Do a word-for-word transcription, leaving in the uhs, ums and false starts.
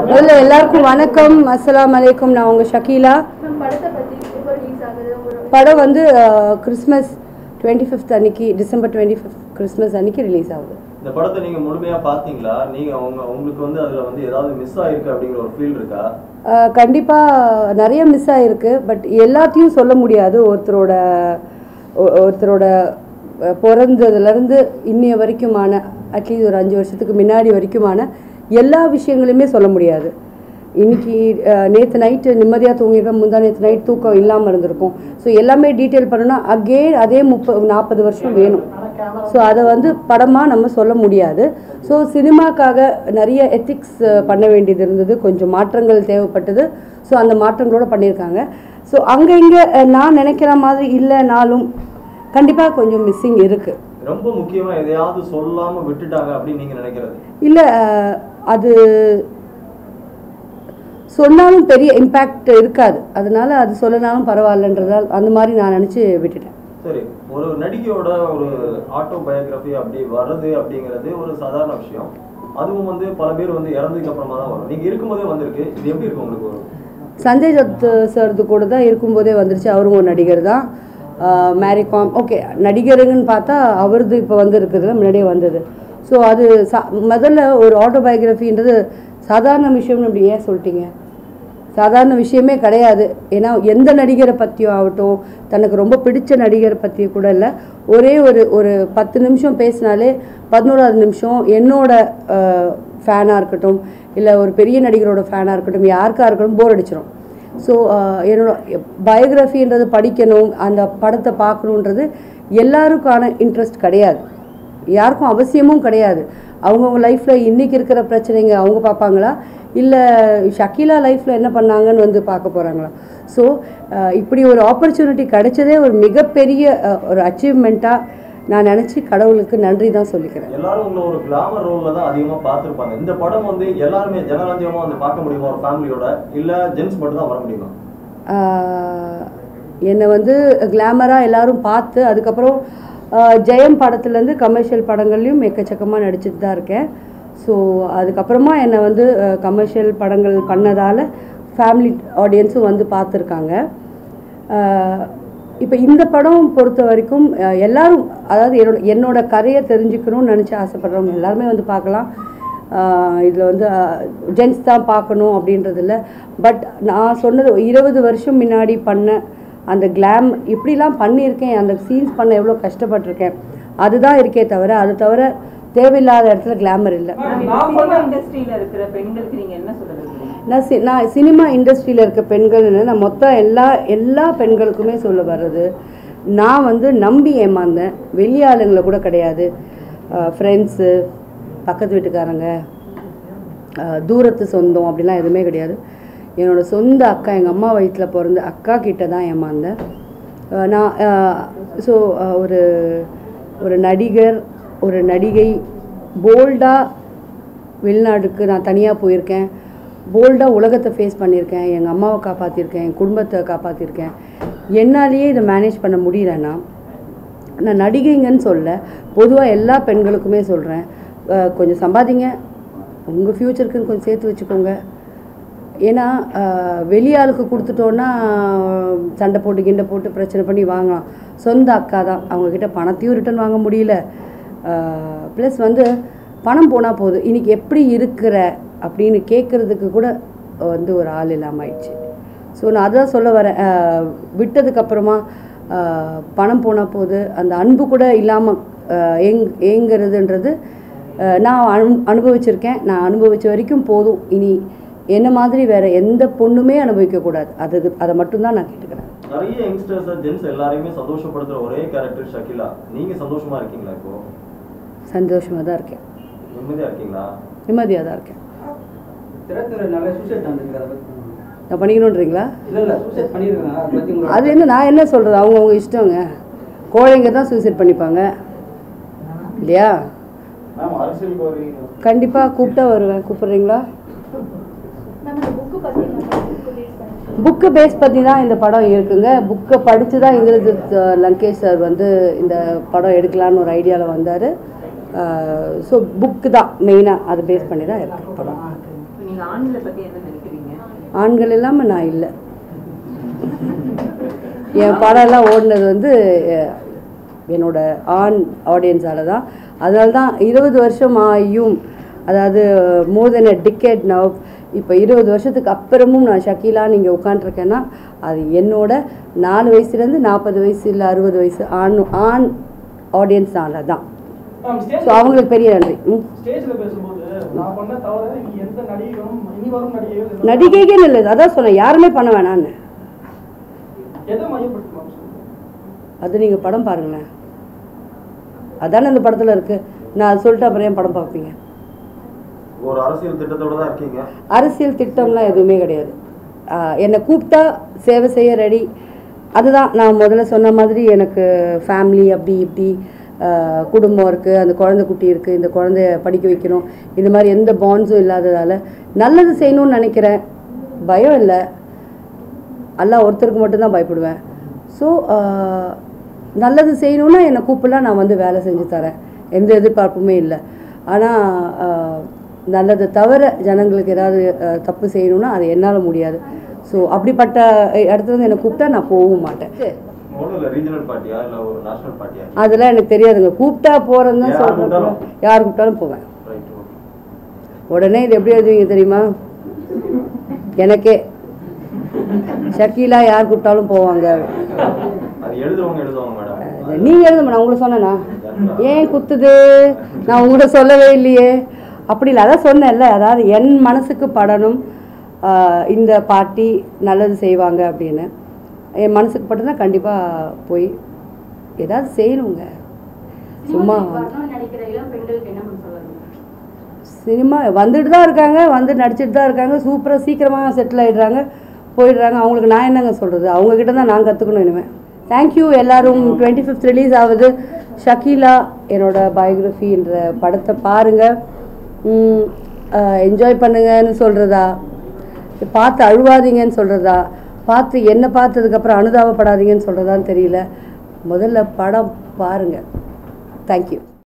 முதல்ல எல்லாருக்கும் வணக்கம், அஸ்ஸலாமு அலைக்கும். நான் உங்கள் ஷக்கீலா. படம் வந்து கிறிஸ்மஸ் டுவெண்ட்டி ஃபிஃப்த் அன்னைக்கு, டிசம்பர் டுவெண்ட்டி ஃபிஃப்த் கிறிஸ்மஸ் அன்னைக்கு ரிலீஸ் ஆகுது. இந்த படத்தை நீங்கள் முழுமையாக பார்த்தீங்களா? நீங்கள் அவங்க உங்களுக்கு வந்து அதில் வந்து ஏதாவது மிஸ் ஆகிருக்கு அப்படிங்கிற ஒரு ஃபீல் இருக்கா? கண்டிப்பாக நிறைய மிஸ் ஆகிருக்கு. பட் எல்லாத்தையும் சொல்ல முடியாது. ஒருத்தரோட ஒருத்தரோட பிறந்ததுலேருந்து இன்னைய வரைக்குமான, அட்லீஸ்ட் ஒரு அஞ்சு வருஷத்துக்கு முன்னாடி வரைக்குமான எல்லா விஷயங்களையுமே சொல்ல முடியாது. இன்றைக்கி நேற்று நைட்டு நிம்மதியாக தூங்கிருக்கோம், முந்தா நேற்று நைட் தூக்கம் இல்லாமல் இருந்திருக்கும். ஸோ எல்லாமே டீட்டெயில் பண்ணணும்னா அகெயின் அதே முப்பது நாற்பது வருஷம் வேணும். ஸோ அதை வந்து படமாக நம்ம சொல்ல முடியாது. ஸோ சினிமாக்காக நிறைய எத்திக்ஸ் பண்ண வேண்டியது இருந்தது, கொஞ்சம் மாற்றங்கள் தேவைப்பட்டது. ஸோ அந்த மாற்றங்களோடு பண்ணியிருக்காங்க. ஸோ அங்கே இங்கே நான் நினைக்கிற மாதிரி இல்லைனாலும் கண்டிப்பாக கொஞ்சம் மிஸ்ஸிங் இருக்குது. ரொம்ப முக்கியமாக எதையாவது சொல்லாமல் விட்டுட்டாங்க அப்படின்னு நீங்கள் நினைக்கிறது? இல்லை, அது சொன்னாலும் பெரிய இம்பேக்ட் இருக்காது. அதனால அது சொல்லனாலும் பரவாயில்லன்றதால் அந்த மாதிரி நான் நினச்சி விட்டுட்டேன். சரி, ஒரு நடிகையோட ஒரு ஆட்டோபயோகிராஃபி அப்படி வர்றது அப்படிங்கிறது ஒரு சாதாரண விஷயம். அதுவும் வந்து பல பேர் வந்து இறந்ததுக்கு அப்புறமா தான் வரும். நீங்கள் இருக்கும்போதே வந்திருக்கு, இது எப்படி இருக்கும் உங்களுக்கு? ஒரு சஞ்சய் தத் சார்து கூட தான் இருக்கும்போதே வந்துருச்சு. அவரும் ஒரு நடிகர் தான். மேரிகாம் ஓகே நடிகருங்கன்னு பார்த்தா அவரது இப்போ வந்து இருக்குதுல, முன்னாடியே வந்தது. ஸோ அது சா முதல்ல ஒரு ஆட்டோபயோகிராஃபின்றது சாதாரண விஷயம்னு அப்படி ஏன் சொல்லிட்டீங்க? சாதாரண விஷயமே கிடையாது. ஏன்னா எந்த நடிகரை பற்றியும் ஆகட்டும், தனக்கு ரொம்ப பிடிச்ச நடிகரை பற்றி கூட இல்லை, ஒரே ஒரு ஒரு பத்து நிமிஷம் பேசினாலே பதினோராவது நிமிஷம் என்னோட ஃபேனாக இருக்கட்டும், இல்லை ஒரு பெரிய நடிகரோட ஃபேனாக இருக்கட்டும், யாருக்காக இருக்கட்டும் போர் அடிச்சிடும். ஸோ என்னோட பயோகிராஃபின்றது படிக்கணும், அந்த படத்தை பார்க்கணுன்றது எல்லாருக்கான இன்ட்ரெஸ்ட் கிடையாது, யாருக்கும் அவசியமும் கிடையாது. அவங்கவுங்க லைஃப்பில் இன்றைக்கி இருக்கிற பிரச்சனைங்க அவங்க பார்ப்பாங்களா, இல்லை ஷக்கீலா லைஃப்பில் என்ன பண்ணாங்கன்னு வந்து பார்க்க போகிறாங்களா? ஸோ இப்படி ஒரு ஆப்பர்ச்சுனிட்டி கிடைச்சதே ஒரு மிகப்பெரிய ஒரு அச்சீவ்மெண்ட்டாக நான் நினச்சி கடவுளுக்கு நன்றி தான் சொல்லிக்கிறேன். எல்லாரும் உங்களை ஒரு கிளாமர் ரோலில் தான் அதிகமாக பார்த்துருப்பாங்க. இந்த படம் வந்து எல்லாருமே ஜனரஞ்சகமாக வந்து பார்க்க முடியுமா ஒரு ஃபேமிலியோட, இல்லை ஜென்ஸ் மட்டும் தான் வர முடியுமா? என்னை வந்து கிளாமராக எல்லோரும் பார்த்து அதுக்கப்புறம் ஜெயம் படத்துலேருந்து கமர்ஷியல் படங்கள்லையும் எக்கச்சக்கமாக நடிச்சுட்டு தான் இருக்கேன். ஸோ அதுக்கப்புறமா என்னை வந்து கமர்ஷியல் படங்கள் பண்ணதால் ஃபேமிலி ஆடியன்ஸும் வந்து பார்த்துருக்காங்க. இப்போ இந்த படம் பொறுத்த வரைக்கும் எல்லோரும், அதாவது என்னோட என்னோட கதையை தெரிஞ்சுக்கணும்னு நினச்சி ஆசைப்படுறவங்க எல்லாருமே வந்து பார்க்கலாம். இதில் வந்து ஜென்ஸ் தான் பார்க்கணும் அப்படின்றது இல்லை. பட் நான் சொன்னது இருபது வருஷம் முன்னாடி பண்ண அந்த கிளாம் இப்படிலாம் பண்ணியிருக்கேன், அந்த சீன்ஸ் பண்ண எவ்வளோ கஷ்டப்பட்டிருக்கேன் அதுதான் இருக்கே தவிர, அது தவிர தேவையில்லாத இடத்துல கிளாமர் இல்லை. நான் சி நான் சினிமா இண்டஸ்ட்ரியில் இருக்க பெண்கள்னு நான் மொத்தம் எல்லா எல்லா பெண்களுக்குமே சொல்ல வர்றது, நான் வந்து நம்பி ஏமாந்தேன். வெளியாளுங்களை கூட கிடையாது, ஃப்ரெண்ட்ஸு, பக்கத்து வீட்டுக்காரங்க, தூரத்து சொந்தம் அப்படிலாம் எதுவுமே கிடையாது. என்னோடய சொந்த அக்கா, எங்கள் அம்மா வயிற்றில் பிறந்த அக்கா கிட்ட தான் ஏமாந்தேன் நான். ஸோ ஒரு ஒரு நடிகர், ஒரு நடிகை போல்டாக வெளிநாட்டுக்கு நான் தனியாக போயிருக்கேன், போல்டாக உலகத்தை ஃபேஸ் பண்ணியிருக்கேன், எங்கள் அம்மாவை காப்பாற்றிருக்கேன், என் குடும்பத்தை காப்பாற்றிருக்கேன். என்னாலேயே இதை மேனேஜ் பண்ண முடியலன்னா, நான் நடிகைங்கன்னு சொல்ல, பொதுவாக எல்லா பெண்களுக்குமே சொல்கிறேன், கொஞ்சம் சம்பாதிங்க, உங்கள் ஃப்யூச்சருக்குன்னு கொஞ்சம் சேர்த்து வச்சுக்கோங்க. ஏன்னா வெளியாளுக்கு கொடுத்துட்டோன்னா சண்டை போட்டு கிண்டை போட்டு பிரச்சனை பண்ணி வாங்கலாம். சொந்த அக்கா தான், அவங்கக்கிட்ட பணத்தையும் ரிட்டர்ன் வாங்க முடியல. ப்ளஸ் வந்து பணம் போனால் போகுது, இன்றைக்கி எப்படி இருக்கிற அப்படின்னு கேட்குறதுக்கு கூட வந்து ஒரு ஆள் இல்லாமல் ஆயிடுச்சு. ஸோ நான் அதான் சொல்ல வரேன், விட்டதுக்கப்புறமா பணம் போனால் போகுது, அந்த அன்பு கூட இல்லாமல் ஏங் ஏங்கிறதுன்றது நான் அனு அனுபவிச்சிருக்கேன். நான் அனுபவித்த வரைக்கும் போதும், இனி என்ன மாதிரி வேறு எந்த பொண்ணுமே அனுபவிக்கக்கூடாது. அது அதை மட்டும்தான் நான் கேட்டுக்கிறேன். நிறைய யங்ஸ்டர்ஸ் ஜென்ஸ் எல்லாரையுமே சந்தோஷப்படுத்துகிற ஒரே கேரக்டர் ஷக்கீலா. நீங்கள் சந்தோஷமாக இருக்கீங்களா? இப்போ சந்தோஷமாக தான் இருக்கேன். நிம்மதியாக இருக்கீங்களா? நிம்மதியாக தான் இருக்கேன். நான் பண்ணிக்கணுன்றீங்களா? அது என்ன, நான் என்ன சொல்கிறது, அவங்கவுங்க இஷ்டங்க. கோழைங்க தான் சூசைட் பண்ணிப்பாங்க இல்லையா? கண்டிப்பாக கூப்பிட்டா வருவேன். கூப்பிட்றீங்களா? புக்கு பேஸ் பற்றி தான் இந்த படம் இருக்குங்க. புக்கை படித்து தான் இந்திரஜித் லங்கேஷ் சார் வந்து இந்த படம் எடுக்கலான்னு ஒரு ஐடியாவில் வந்தார். ஸோ புக்கு தான் மெயினாக அதை பேஸ் பண்ணி தான் இருக்குது படம். நீங்க ஆண்களை பத்தி என்ன நினைக்கிறீங்க? ஆண்கள் இல்லாமல் நான் இல்லை. என் படம் எல்லாம் ஓடினது வந்து என்னோட ஆண் ஆடியன்ஸால் தான். அதனால தான் இருபது வருஷம் ஆகியும், அதாவது மோர் தென் அ டிக்கெட் நவ், இப்போ இருபது வருஷத்துக்கு அப்புறமும் நான் ஷக்கீலான்னு இங்கே உட்காண்ட்ருக்கேன்னா அது என்னோட நாலு வயசுலேருந்து நாற்பது வயசு இல்லை அறுபது வயசு ஆண் ஆண் ஆடியன்ஸ்னால தான். ஸோ அவங்களுக்கு பெரிய நன்றி. ம் நடிகைக்கே இல்லை, அதான் சொன்னேன், யாருமே பண்ண வேணான்னு. அது நீங்கள் படம் பாருங்களேன், அதானே அந்த படத்தில் இருக்குது. நான் அது சொல்லிட்டு அப்புறம் ஏன் படம் பார்ப்பீங்க? ஒரு அரசியல் திட்டத்தோட தான் இருக்கீங்க. அரசியல் திட்டம்லாம் எதுவுமே கிடையாது. என்னை கூப்பிட்டா சேவை செய்ய ரெடி. அதுதான் நான் முதல்ல சொன்ன மாதிரி, எனக்கு ஃபேமிலி அப்படி இப்படி குடும்பம் இருக்குது, அந்த குழந்தை குட்டி இருக்குது, இந்த குழந்தைய படிக்க வைக்கணும், இந்த மாதிரி எந்த பாண்ட்ஸும் இல்லாததால் நல்லது செய்யணும்னு நினைக்கிறேன். பயம் இல்லை, எல்லாம் ஒருத்தருக்கு மட்டும்தான் பயப்படுவேன். ஸோ நல்லது செய்யணுன்னா என்னை கூப்பிடலாம், நான் வந்து வேலை செஞ்சு தரேன், எந்த எதிர்பார்ப்புமே இல்லை. ஆனால் நல்லது தவிர ஜனங்களுக்கு ஏதாவது தப்பு செய்யணும்னா அது என்னால் முடியாது. ஸோ அப்படிப்பட்ட இடத்துல வந்து என்னை கூப்பிட்டா நான் போகவும் மாட்டேன். அதெல்லாம் எனக்கு தெரியாதுங்க. கூப்பிட்டா போகிறேன்னு தான் சொல்கிறேன். யார் கூப்பிட்டாலும் போவேன். உடனே இது எப்படி எழுதுவீங்க தெரியுமா? எனக்கே ஷக்கீலா யார் கூப்பிட்டாலும் போவாங்க. நீங்க எழுத மாட்டேன், உங்களுக்கு சொன்னேன்னா ஏன் குத்துது? நான் உங்கள்கிட்ட சொல்லவே இல்லையே. அப்படி இல்லை, அதான் சொன்னேன்ல, அதாவது என் மனசுக்கு படணும் இந்த பார்ட்டி நல்லது செய்வாங்க அப்படின்னு. என் மனசுக்கு பட்டுனா கண்டிப்பாக போய் ஏதாவது செய்யணுங்க. சும்மா சினிமா வந்துட்டு தான் இருக்காங்க, வந்து நடிச்சிட்டு தான் இருக்காங்க, சூப்பராக சீக்கிரமாக செட்டில் ஆகிடுறாங்க, போயிடுறாங்க. அவங்களுக்கு நான் என்னங்க சொல்கிறது? அவங்கக்கிட்ட தான் நான் கற்றுக்கணும் இனிமேல். தேங்க்யூ எல்லாரும். டுவெண்ட்டி ஃபிஃப்த் ரிலீஸ் ஆகுது ஷக்கீலா என்னோட பயோகிராஃபின்ற படத்தை பாருங்கள், என்ஜாய் பண்ணுங்கன்னு சொல்கிறதா, பார்த்து அழுவாதீங்கன்னு சொல்கிறதா, பார்த்து என்ன பார்த்ததுக்கப்புறம் அனுதாபப்படாதீங்கன்னு சொல்கிறதான்னு தெரியல. முதல்ல படம் பாருங்கள். தேங்க்யூ.